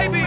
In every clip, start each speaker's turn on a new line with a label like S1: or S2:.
S1: baby.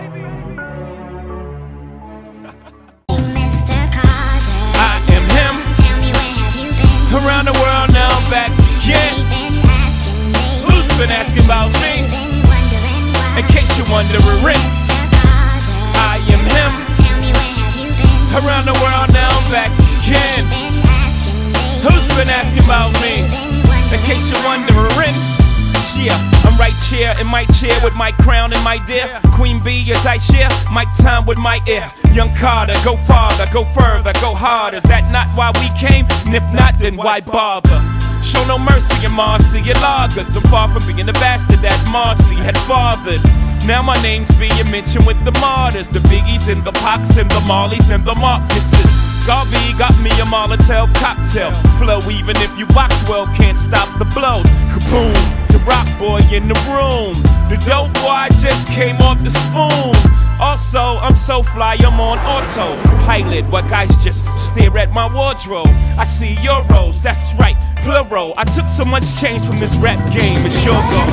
S1: I am him. Around the world now I'm back again. Who's been asking about me? In case you're wondering, I am him. Around the world now I'm back again. Who's been asking about me? In case you're wondering, yeah, I'm right here in my chair with my crown and my dear Queen Bee as I share my time with my ear. Young Carter, go farther, go further, go harder. Is that not why we came? And if not, then why bother? Show no mercy in Marcy and lagers. I'm far from being the bastard that Marcy had fathered. Now my name's being mentioned with the martyrs, the Biggies and the Pocs and the Marleys and the Marcuses. Garvey got me a Molotov cocktail flow. Even if you box well, can't stop the blows. Kaboom, the rock boy in the room. The dope boy just came off the spoon. Also, I'm so fly, I'm on autopilot. What guys just stare at my wardrobe. I see euros, that's right, plural. I took so much change from this rap game, it's your go.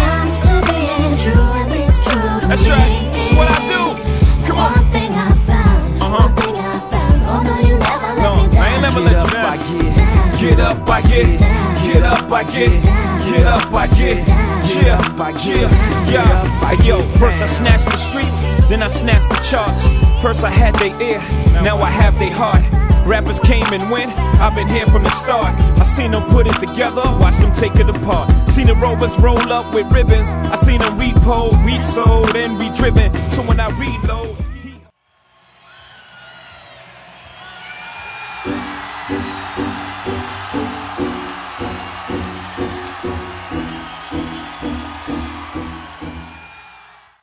S1: That's right, it's what I do. Come on.
S2: One thing I found, one thing I found. Oh no, you never let me down.
S1: I ain't never let you down. Get up, I get. Get up, I get. Get up, I get. Yeah. Yo, first I snatched the streets, then I snatched the charts. First I had their ear, now I have their heart. Rappers came and went, I've been here from the start. I seen them put it together, watched them take it apart. Seen the rovers roll up with ribbons, I seen them repo, resold, and redriven. So when I reload